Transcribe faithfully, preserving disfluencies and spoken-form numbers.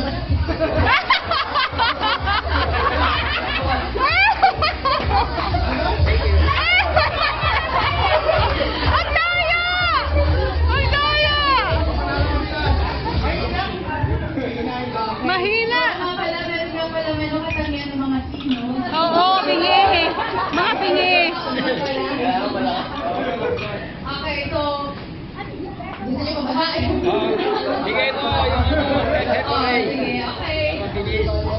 Mahina! Mga palaman nga pala, meron katangian ng mga sino. Oo, pingi. Mga pingi. Okay, so... Gusto niyo mabahain? Sige ito, yung ano, Oh, sige, okay.